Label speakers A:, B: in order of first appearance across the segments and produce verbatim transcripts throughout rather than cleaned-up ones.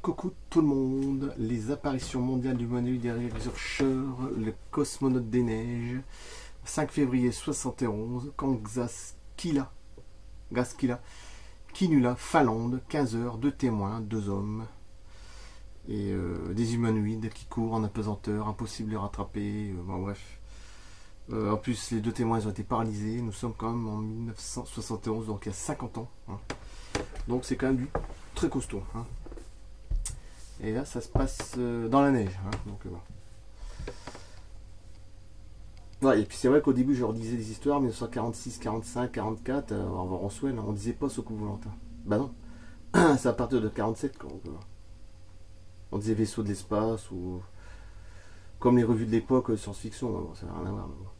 A: Coucou tout le monde, les apparitions mondiales du humanoïde derrière les Ursheurs, le cosmonaute des neiges, cinq février soixante et onze, Kangxaskila, Gaskila, Kinula, Finlande, quinze heures, deux témoins, deux hommes, et euh, des humanoïdes qui courent en apesanteur, impossible de les rattraper, euh, bon, bref. Euh, en plus, les deux témoins ils ont été paralysés, nous sommes quand même en mille neuf cent soixante et onze, donc il y a cinquante ans. Hein. Donc c'est quand même du très costaud. Hein. Et là, ça se passe euh, dans la neige. Hein, donc, euh, voilà. Ouais, et puis c'est vrai qu'au début, je leur disais des histoires, mille neuf cent quarante-six, quarante-cinq, quarante-quatre, euh, on va Roswell, hein, on disait pas soucoupe volante. Hein. Bah non, c'est à partir de quarante-sept qu'on euh, on disait vaisseau de l'espace, ou comme les revues de l'époque, euh, science-fiction, bon, ça n'a rien à voir. Bon.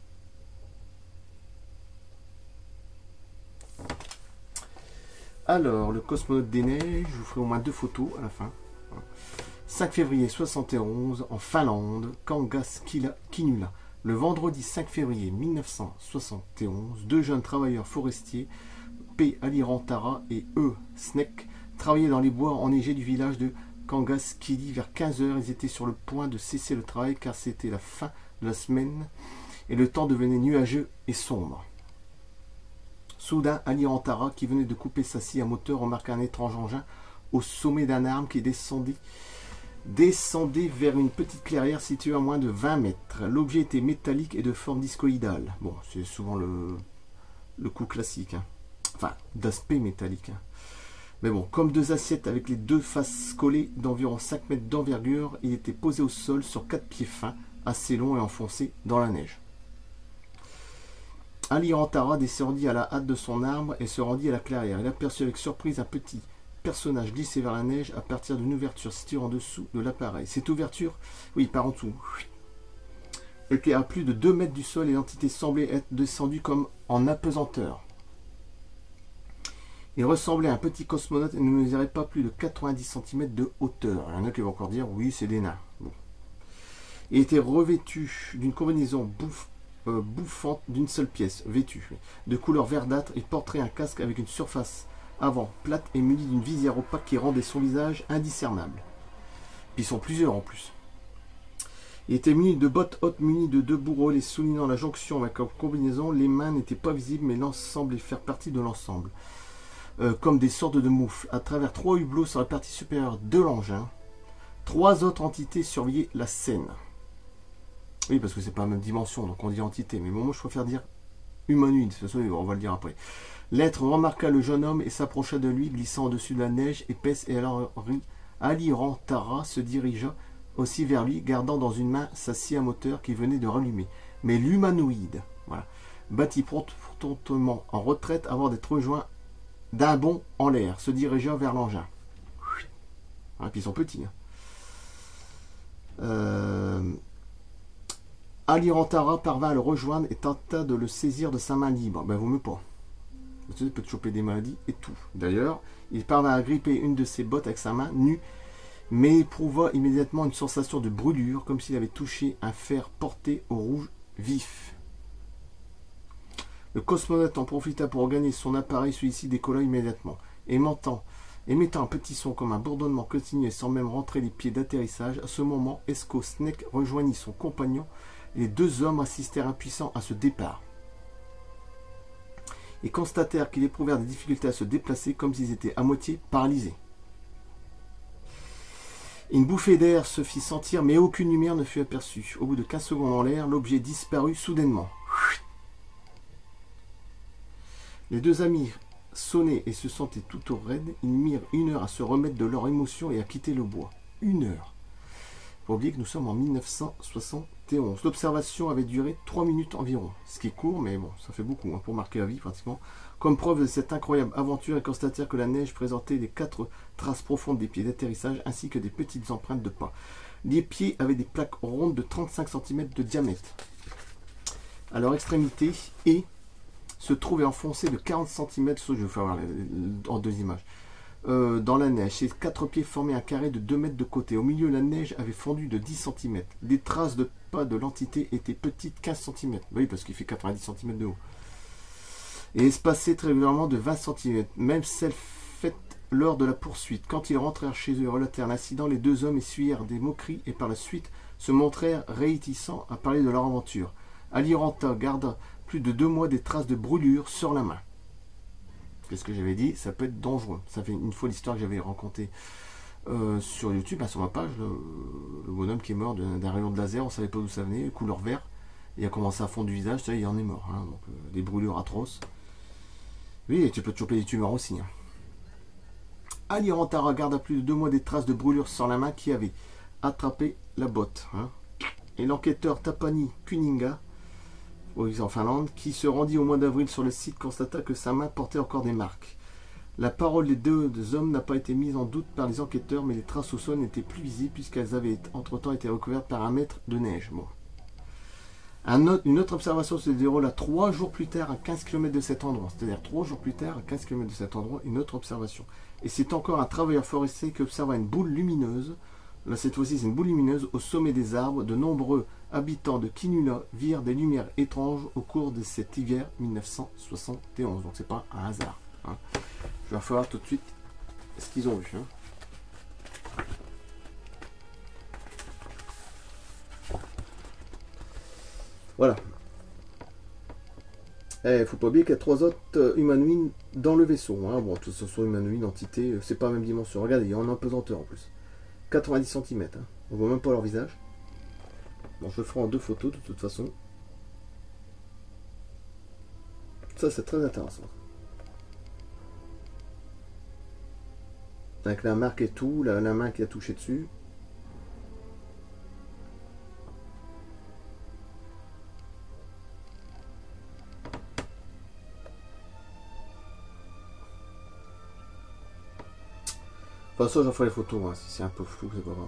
A: Alors, le cosmonaute des neiges, je vous ferai au moins deux photos à la fin. cinq février soixante et onze, en Finlande, Kangxaskila, Kinula. Le vendredi cinq février mille neuf cent soixante et onze, deux jeunes travailleurs forestiers, P. Alirantara et E. Snek, travaillaient dans les bois enneigés du village de Kangxaskili. Vers quinze heures, ils étaient sur le point de cesser le travail car c'était la fin de la semaine et le temps devenait nuageux et sombre. Soudain, Alirantara, qui venait de couper sa scie à moteur, remarqua un étrange engin au sommet d'un arbre qui descendait, descendait vers une petite clairière située à moins de vingt mètres. L'objet était métallique et de forme discoïdale. Bon, c'est souvent le, le coup classique. Hein. Enfin, d'aspect métallique. Hein. Mais bon, comme deux assiettes avec les deux faces collées d'environ cinq mètres d'envergure, il était posé au sol sur quatre pieds fins, assez longs et enfoncés dans la neige. Alirantara descendit à la hâte de son arbre et se rendit à la clairière. Il aperçut avec surprise un petit personnage glisser vers la neige à partir d'une ouverture située en dessous de l'appareil. Cette ouverture, oui, par en dessous, était à plus de deux mètres du sol et l'entité semblait être descendue comme en apesanteur. Il ressemblait à un petit cosmonaute et ne mesurait pas plus de quatre-vingt-dix centimètres de hauteur. Il y en a qui vont encore dire, oui, c'est des nains. Bon. Il était revêtu d'une combinaison bouffe Euh, bouffante d'une seule pièce, vêtue, de couleur verdâtre. Il porterait un casque avec une surface avant plate et muni d'une visière opaque qui rendait son visage indiscernable. Puis ils sont plusieurs en plus. Il était muni de bottes hautes munies de deux bourreaux, les soulignant la jonction avec la combinaison. Les mains n'étaient pas visibles, mais l'ensemble semblait faire partie de l'ensemble, euh, comme des sortes de moufles. À travers trois hublots sur la partie supérieure de l'engin, trois autres entités surveillaient la scène. Oui, parce que c'est pas la même dimension, donc on dit entité. Mais moi, je préfère dire humanoïde. De toute façon, on va le dire après. L'être remarqua le jeune homme et s'approcha de lui, glissant au-dessus de la neige épaisse. Et alors, Alirantara se dirigea aussi vers lui, gardant dans une main sa scie à moteur qu'il venait de rallumer. Mais l'humanoïde, voilà, battit promptement en retraite avant d'être rejoint d'un bond en l'air, se dirigea vers l'engin. Et puis ils sont petits. Hein. Euh... Alirantara parvint à le rejoindre et tenta de le saisir de sa main libre. Ben, vaut mieux pas. Il peut te choper des maladies et tout. D'ailleurs, il parvint à gripper une de ses bottes avec sa main nue, mais éprouva immédiatement une sensation de brûlure, comme s'il avait touché un fer porté au rouge vif. Le cosmonaute en profita pour gagner son appareil, celui-ci décolla immédiatement. Émettant, émettant un petit son comme un bourdonnement continu sans même rentrer les pieds d'atterrissage, à ce moment, Esco Snek rejoignit son compagnon. Les deux hommes assistèrent impuissants à ce départ et constatèrent qu'ils éprouvèrent des difficultés à se déplacer comme s'ils étaient à moitié paralysés. Une bouffée d'air se fit sentir, mais aucune lumière ne fut aperçue. Au bout de quinze secondes en l'air, l'objet disparut soudainement. Les deux amis sonnaient et se sentaient tout au raide. Ils mirent une heure à se remettre de leur émotion et à quitter le bois. Une heure. Il faut oublier que nous sommes en mille neuf cent soixante et onze. L'observation avait duré trois minutes environ, ce qui est court, mais bon, ça fait beaucoup hein, pour marquer la vie pratiquement. Comme preuve de cette incroyable aventure, ils constatèrent que la neige présentait les quatre traces profondes des pieds d'atterrissage ainsi que des petites empreintes de pas. Les pieds avaient des plaques rondes de trente-cinq centimètres de diamètre à leur extrémité et se trouvaient enfoncés de quarante centimètres, je vais faire en deux images. Euh, dans la neige, ces quatre pieds formaient un carré de deux mètres de côté. Au milieu, la neige avait fondu de dix centimètres. Les traces de pas de l'entité étaient petites, quinze centimètres. Oui, parce qu'il fait quatre-vingt-dix centimètres de haut. Et espacées très régulièrement de vingt centimètres. Même celles faites lors de la poursuite. Quand ils rentrèrent chez eux et relatèrent l'incident, les deux hommes essuyèrent des moqueries et par la suite se montrèrent réticents à parler de leur aventure. Ali Ranta garda plus de deux mois des traces de brûlures sur la main. C'est ce que j'avais dit, ça peut être dangereux. Ça fait une fois l'histoire que j'avais racontée euh, sur YouTube, hein, sur ma page, le, le bonhomme qui est mort d'un rayon de laser, on ne savait pas d'où ça venait, couleur vert, il a commencé à fondre du visage, ça, il en est mort. Hein, donc euh, des brûlures atroces. Oui, et tu peux te choper des tumeurs aussi. Hein. Ali Rantara garda plus de deux mois des traces de brûlures sur la main qui avait attrapé la botte. Hein. Et l'enquêteur Tapani Kuninga, en Finlande, qui se rendit au mois d'avril sur le site, constata que sa main portait encore des marques. La parole des deux hommes n'a pas été mise en doute par les enquêteurs, mais les traces au sol n'étaient plus visibles puisqu'elles avaient entre-temps été recouvertes par un mètre de neige. Bon. Un autre, une autre observation se déroule à trois jours plus tard à quinze kilomètres de cet endroit. C'est-à-dire trois jours plus tard à quinze kilomètres de cet endroit, une autre observation. Et c'est encore un travailleur forestier qui observa une boule lumineuse. Là, cette fois-ci, c'est une boule lumineuse au sommet des arbres. De nombreux habitants de Kinula virent des lumières étranges au cours de cet hiver mille neuf cent soixante et onze. Donc, c'est pas un hasard. Hein. Je vais voir tout de suite ce qu'ils ont vu. Hein. Voilà. Il ne faut pas oublier qu'il y a trois autres humanoïdes dans le vaisseau. Hein. Bon, tous ce sont humanoïdes, entités, c'est pas la même dimension. Regardez, il y en a en pesanteur en plus. quatre-vingt-dix centimètres. Hein. On voit même pas leur visage. Bon, je le ferai en deux photos de toute façon. Ça, c'est très intéressant. Avec la marque et tout, la, la main qui a touché dessus. Enfin, ça, j'en ferai les photos. Hein. Si c'est un peu flou, c'est pas grave.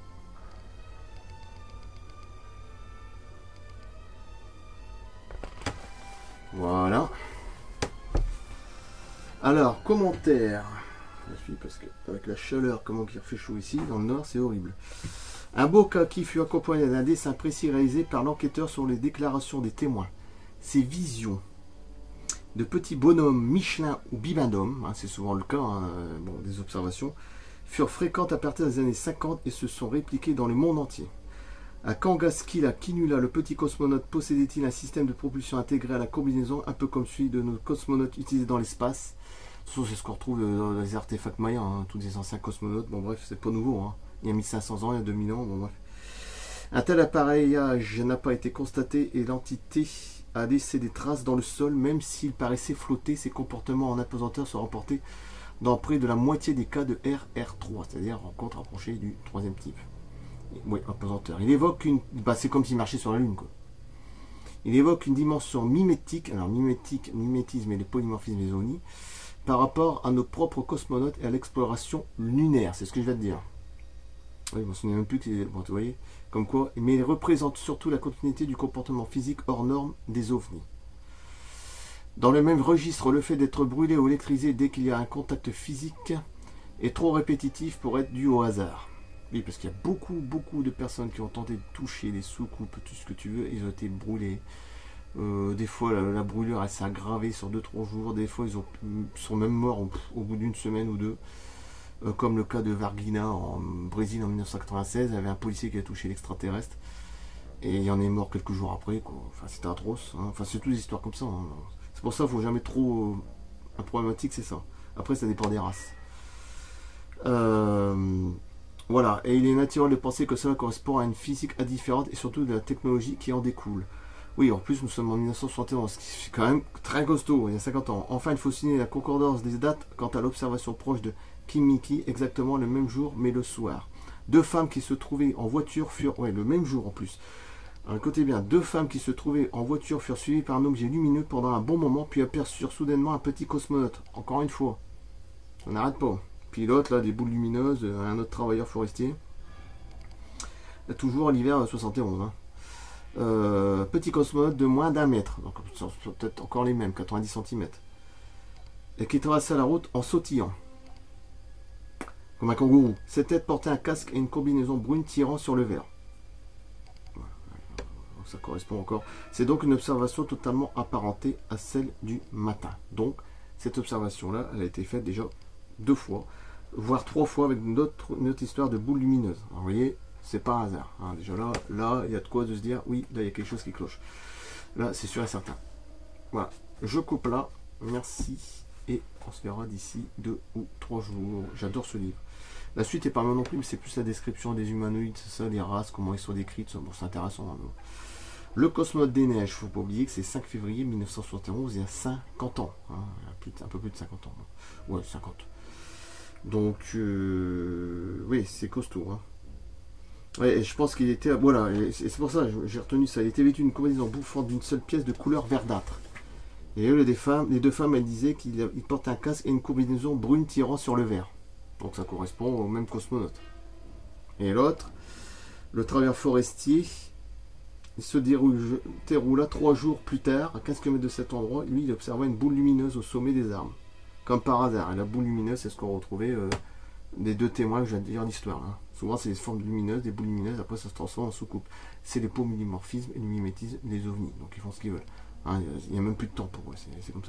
A: Voilà. Alors, commentaire. Je suis parce que avec la chaleur, comment il fait chaud ici, dans le nord, c'est horrible. Un beau cas qui fut accompagné d'un dessin précis réalisé par l'enquêteur sur les déclarations des témoins. Ces visions de petits bonhommes Michelin ou bibendum, hein, c'est souvent le cas, hein, bon, des observations, furent fréquentes à partir des années cinquante et se sont répliquées dans le monde entier. À Kangaskil, à Kinula, le petit cosmonaute possédait-il un système de propulsion intégré à la combinaison, un peu comme celui de nos cosmonautes utilisés dans l'espace. C'est ce qu'on retrouve dans les artefacts mayas, hein, tous les anciens cosmonautes. Bon bref, c'est pas nouveau. Hein. Il y a mille cinq cents ans, il y a deux mille ans. Bon bref. Un tel appareillage n'a pas été constaté et l'entité a laissé des traces dans le sol, même s'il paraissait flotter. Ses comportements en apesanteur sont rapportés dans près de la moitié des cas de R R trois, c'est-à-dire rencontre rapprochée du troisième type. Oui, apesanteur. Il évoque une. Bah, c'est comme s'il marchait sur la Lune, quoi. Il évoque une dimension mimétique, alors mimétique, mimétisme et les polymorphismes des ovnis, par rapport à nos propres cosmonautes et à l'exploration lunaire. C'est ce que je viens de dire. Oui, je ne me souviens même plus que bon, vous voyez, comme quoi, mais il représente surtout la continuité du comportement physique hors norme des ovnis. Dans le même registre, le fait d'être brûlé ou électrisé dès qu'il y a un contact physique est trop répétitif pour être dû au hasard. Oui, parce qu'il y a beaucoup, beaucoup de personnes qui ont tenté de toucher les soucoupes, tout ce que tu veux, ils ont été brûlés. Euh, des fois, la, la brûlure, elle s'est aggravée sur deux trois jours. Des fois, ils ont, sont même morts au, au bout d'une semaine ou deux. Euh, comme le cas de Varginha en Brésil en mille neuf cent quatre-vingt-seize. Il y avait un policier qui a touché l'extraterrestre. Et il en est mort quelques jours après, quoi. Enfin, c'était atroce. Hein. Enfin, c'est toutes des histoires comme ça. Hein. C'est pour ça qu'il ne faut jamais trop... Euh, la problématique, c'est ça. Après, ça dépend des races. Euh... Voilà, et il est naturel de penser que cela correspond à une physique indifférente et surtout de la technologie qui en découle. Oui, en plus, nous sommes en mille neuf cent soixante et onze, ce qui est quand même très costaud, il y a cinquante ans. Enfin, il faut signer la concordance des dates quant à l'observation proche de Kimiki, exactement le même jour, mais le soir. Deux femmes qui se trouvaient en voiture furent... Ouais, le même jour en plus. Alors, écoutez bien, deux femmes qui se trouvaient en voiture furent suivies par un objet lumineux pendant un bon moment, puis aperçurent soudainement un petit cosmonaute. Encore une fois, ça n'arrête pas. Puis l'autre, là, des boules lumineuses, un autre travailleur forestier. Toujours à l'hiver soixante et onze. Hein. Euh, petit cosmonaute de moins d'un mètre, donc peut-être encore les mêmes, quatre-vingt-dix centimètres. Et qui traversait la route en sautillant. Comme un kangourou. Ses têtes portaient un casque et une combinaison brune tirant sur le verre. Voilà. Ça correspond encore. C'est donc une observation totalement apparentée à celle du matin. Donc, cette observation-là, elle a été faite déjà deux fois, voire trois fois avec une autre, une autre histoire de boule lumineuse. Alors, vous voyez, c'est pas un hasard. Hein. Déjà là, là, il y a de quoi de se dire, oui, là, il y a quelque chose qui cloche. Là, c'est sûr et certain. Voilà, je coupe là. Merci. Et on se verra d'ici deux ou trois jours. J'adore ce livre. La suite est pas mal non plus, mais c'est plus la description des humanoïdes, c'est ça, les races, comment ils sont décrits. Bon, c'est intéressant. Hein, le Cosmonaute des Neiges, faut pas oublier que c'est cinq février mille neuf cent soixante et onze, il y a cinquante ans. Hein, un peu plus de cinquante ans. Ouais, cinquante. Donc, euh, oui, c'est costaud. Hein. Ouais, et je pense qu'il était. Voilà, et c'est pour ça j'ai retenu ça. Il était vêtu d'une combinaison bouffante d'une seule pièce de couleur verdâtre. Et eux, les, femmes, les deux femmes, elles disaient qu'il porte un casque et une combinaison brune tirant sur le vert. Donc ça correspond au même cosmonaute. Et l'autre, le travailleur forestier, il se déroule, déroula trois jours plus tard, à quinze kilomètres de cet endroit. Lui, il observa une boule lumineuse au sommet des arbres. Comme par hasard. Et la boule lumineuse, c'est ce qu'on retrouvait euh, des deux témoins que je viens de dire l'histoire. Hein. Souvent, c'est des formes lumineuses, des boules lumineuses, après ça se transforme en soucoupe. C'est les polymorphismes et le mimétisme des ovnis. Donc ils font ce qu'ils veulent. Hein, il n'y a même plus de temps pour eux, c'est comme ça.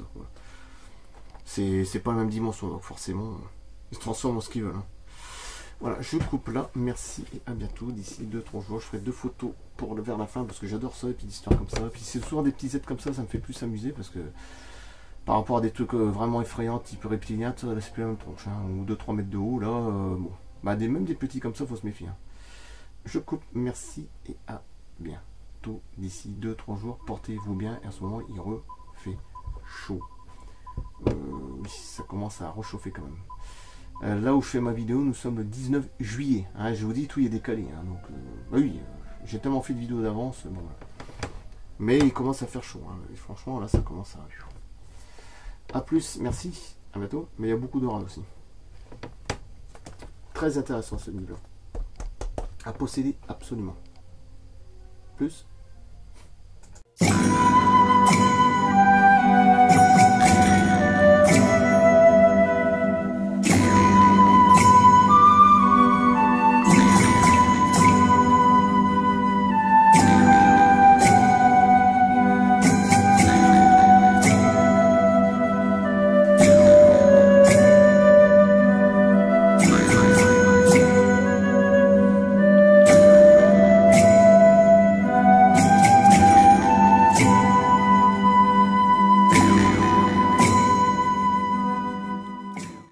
A: C'est pas la même dimension, donc forcément, ils se transforment en ce qu'ils veulent. Hein. Voilà, je coupe là, merci et à bientôt. D'ici deux trois jours, je ferai deux photos pour le vers la fin parce que j'adore ça, et puis d'histoires comme ça. Et puis c'est souvent des petits êtres comme ça, ça me fait plus s'amuser parce que par rapport à des trucs euh, vraiment effrayants, type reptilien, ça, là c'est plus la même tronche, hein, ou deux trois mètres de haut, là, euh, bon. Bah, des, même des petits comme ça, faut se méfier. Hein. Je coupe, merci et à bientôt. D'ici deux trois jours, portez-vous bien. Et en ce moment, il refait chaud. Euh, oui, ça commence à réchauffer quand même. Euh, là où je fais ma vidéo, nous sommes le dix-neuf juillet. Hein, je vous dis, tout y est décalé. Hein, donc, euh, bah oui, euh, j'ai tellement fait de vidéos d'avance. Bon, voilà. Mais il commence à faire chaud. Hein, et franchement, là, ça commence à... A plus, merci, à bientôt. Mais il y a beaucoup d'orage aussi. Très intéressant ce livre. À posséder absolument. Plus.